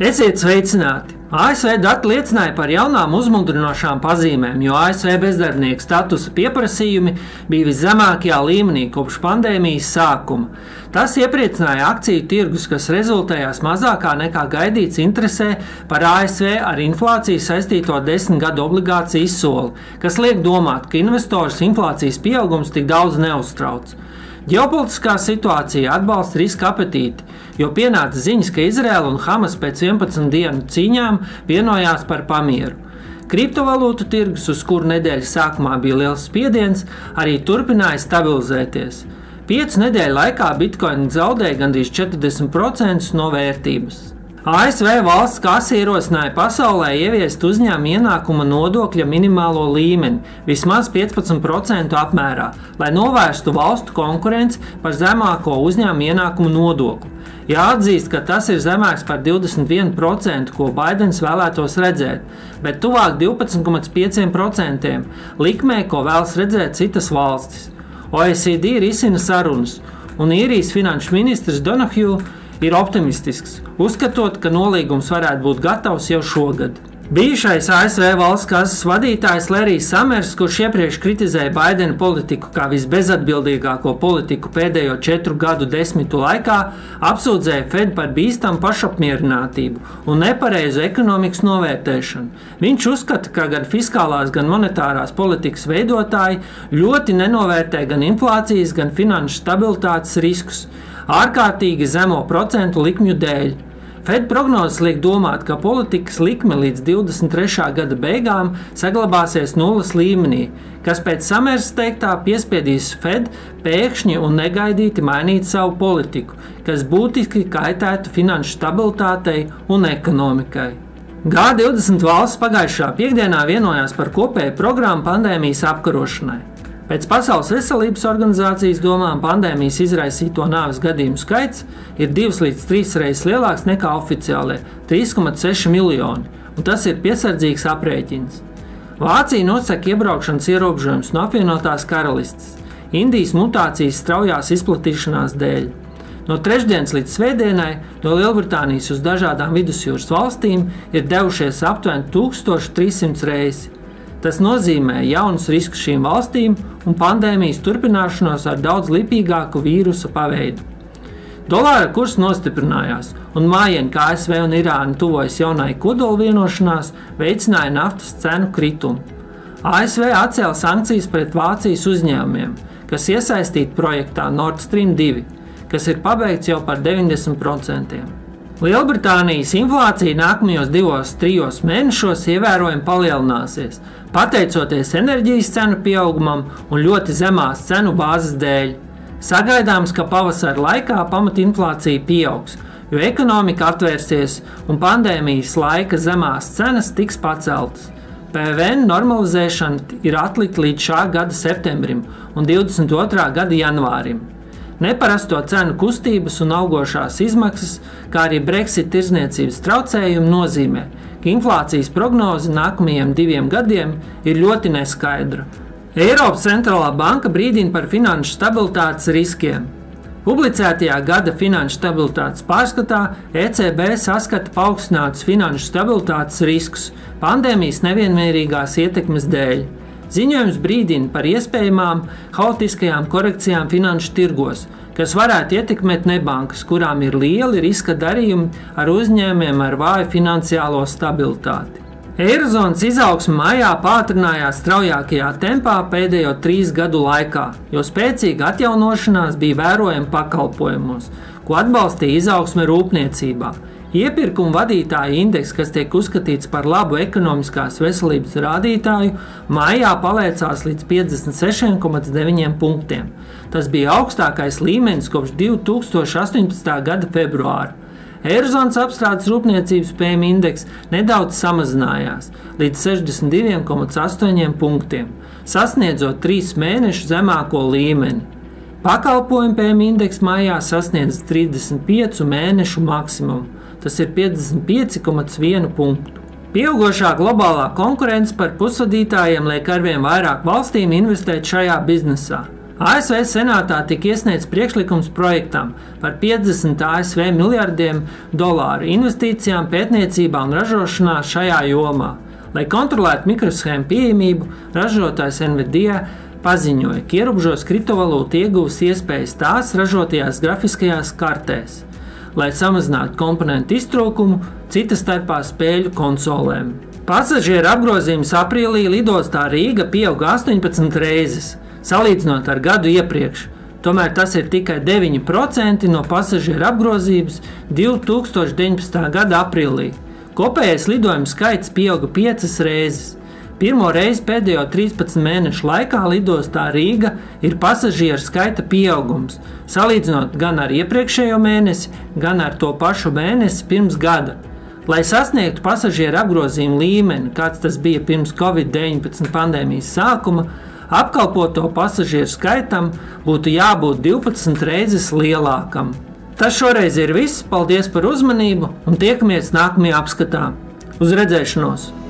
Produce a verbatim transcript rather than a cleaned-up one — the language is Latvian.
Esiet sveicināti! A S V dati liecināja par jaunām uzmundrinošām pazīmēm, jo A S V bezdarbnieku statusa pieprasījumi bija viszemākajā līmenī kopš pandēmijas sākuma. Tas iepriecināja akciju tirgus, kas rezultējās mazākā nekā gaidīts interesē par A S V ar inflāciju saistīto desmit gadu obligāciju izsoli, kas liek domāt, ka investors inflācijas pieaugums tik daudz neuztrauc. Ģeopolitiskā situācija atbalsta riska apetīti, jo pienāca ziņas, ka Izraela un Hamas pēc vienpadsmit dienu cīņām vienojās par pamieru. Kriptovalūtu tirgus, uz kuru nedēļas sākumā bija liels spiediens, arī turpināja stabilizēties. Piecu nedēļu laikā Bitcoin zaudēja gandrīz četrdesmit procentus no vērtības. A S V valsts kase ierosināja pasaulē ieviest uzņēmuma ienākuma nodokļa minimālo līmeni vismaz piecpadsmit procentu apmērā, lai novērstu valstu konkurenci par zemāko uzņēmuma ienākumu nodokli. Jāatzīst, ka tas ir zemāks par divdesmit vienu procentu, ko Baidens vēlētos redzēt, bet tuvāk divpadsmit komats pieci procenti likmē, ko vēlas redzēt citas valstis. O E C D risina sarunas, un īrijas finanšu ministrs Donahue ir optimistisks, uzskatot, ka nolīgums varētu būt gatavs jau šogad. Bijušais A S V valsts kases vadītājs Lerijs Samers, kurš iepriekš kritizēja Baidena politiku kā visbezatbildīgāko politiku pēdējo četru gadu desmitu laikā, apsūdzēja Fed par bīstamu pašapmierinātību un nepareizu ekonomikas novērtēšanu. Viņš uzskata, ka gan fiskālās, gan monetārās politikas veidotāji ļoti nenovērtē gan inflācijas, gan finanšu stabilitātes riskus, ārkārtīgi zemo procentu likmju dēļ. Fed prognozes liek domāt, ka politikas likme līdz divdesmit trešā gada beigām saglabāsies nulles līmenī, kas pēc Samers teiktā piespiedīs Fed pēkšņi un negaidīti mainīt savu politiku, kas būtiski kaitētu finanšu stabilitātei un ekonomikai. G divdesmit valsts pagājušā piekdienā vienojās par kopēju programmu pandēmijas apkarošanai. Pēc Pasaules veselības organizācijas domām pandēmijas izraisīto nāves gadījumu skaits ir divas līdz trīs reizes lielāks nekā oficiālie – trīs komats seši miljoni, un tas ir piesardzīgs aprēķins. Vācija nosaka iebraukšanas ierobežojumus no apvienotās karalistes, Indijas mutācijas straujās izplatīšanās dēļ. No trešdienas līdz svētdienai no Lielbritānijas uz dažādām vidusjūras valstīm ir devušies aptuveni tūkstoš trīs simts reizes. Tas nozīmē jaunus riskus šīm valstīm un pandēmijas turpināšanos ar daudz lipīgāku vīrusa paveidu. Dolāra kurs nostiprinājās, un mājiņa, ka A S V un Irāna tuvojas jaunai kodola vienošanās, veicināja naftas cenu kritumu. A S V atcēla sankcijas pret Vācijas uzņēmumiem, kas iesaistīti projektā Nord Stream divi, kas ir pabeigts jau par deviņdesmit procentiem. Lielbritānijas inflācija nākamajos divos, trijos mēnešos ievērojami palielināsies, pateicoties enerģijas cenu pieaugumam un ļoti zemās cenu bāzes dēļ. Sagaidāms, ka pavasara laikā pamatinflācija pieaugs, jo ekonomika atvērsies un pandēmijas laika zemās cenas tiks paceltas. P V N normalizēšana ir atlikta līdz šā gada septembrim un divdesmit otrā gada janvārim. Neparasto cenu kustības un augošās izmaksas, kā arī Brexit tirdzniecības traucējumi nozīmē, ka inflācijas prognoze nākamajiem diviem gadiem ir ļoti neskaidra. Eiropas centrālā banka brīdina par finanšu stabilitātes riskiem. Publicētajā gada finanšu stabilitātes pārskatā E C B saskata paaugstinātus finanšu stabilitātes riskus pandēmijas nevienmērīgās ietekmes dēļ. Ziņojums brīdina par iespējamām haotiskajām korekcijām finanšu tirgos, kas varētu ietekmēt nebankas, kurām ir lieli riska darījumi ar uzņēmumiem ar vāju finansiālo stabilitāti. Eirozonas izaugsme maijā pātrinājās straujākajā tempā pēdējo trīs gadu laikā, jo spēcīga atjaunošanās bija vērojama pakalpojumos, ko atbalstīja izaugsme rūpniecībā. Iepirkuma vadītāja indeks, kas tiek uzskatīts par labu ekonomiskās veselības rādītāju, maijā paliecās līdz piecdesmit sešiem komats deviņiem punktiem. Tas bija augstākais līmenis kopš divi tūkstoši astoņpadsmitā gada februāra. Eirozonas apstrādes rūpniecības P M I indeks nedaudz samazinājās līdz sešdesmit diviem komats astoņiem punktiem, sasniedzot trīs mēnešu zemāko līmeni. Pakalpojumu P M I indeks maijā sasniedz trīsdesmit piecu mēnešu maksimumu. Tas ir piecdesmit pieci komats viens punktu. Pieaugošā globālā konkurence par pusvadītājiem liek arvien vairāk valstīm investēt šajā biznesā. A S V senātā tika iesniegts priekšlikums projektam par piecdesmit A S V miljardiem dolāru investīcijām pētniecībā un ražošanā šajā jomā. Lai kontrolētu mikroshēmu pieejamību, ražotājs Nvidia paziņoja, ka ierobežos kriptovalūtu ieguvas iespējas tās ražotajās grafiskajās kartēs, lai samazinātu komponentu iztrūkumu, cita starpā spēļu konsolēm. Pasažieru apgrozījums aprīlī lidostā Rīga pieauga astoņpadsmit reizes, salīdzinot ar gadu iepriekš. Tomēr tas ir tikai deviņi procenti no pasažieru apgrozības divi tūkstoši deviņpadsmitā gada aprīlī. Kopējais lidojumu skaits pieauga piecas reizes. Pirmo reizi pēdējo trīspadsmit mēnešu laikā lidostā Rīga ir pasažieru skaita pieaugums, salīdzinot gan ar iepriekšējo mēnesi, gan ar to pašu mēnesi pirms gada. Lai sasniegtu pasažieru apgrozījumu līmeni, kāds tas bija pirms covid deviņpadsmit pandēmijas sākuma, apkalpoto pasažieru skaitam būtu jābūt divpadsmit reizes lielākam. Tas šoreiz ir viss. Paldies par uzmanību un tiekamies nākamajā apskatā. Uz redzēšanos!